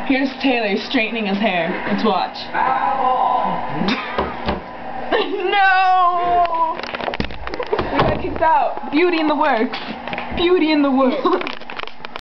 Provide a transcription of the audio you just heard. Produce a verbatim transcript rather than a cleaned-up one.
Here's Taylor straightening his hair. Let's watch. No! We got kicked out. Beauty in the works. Beauty in the works.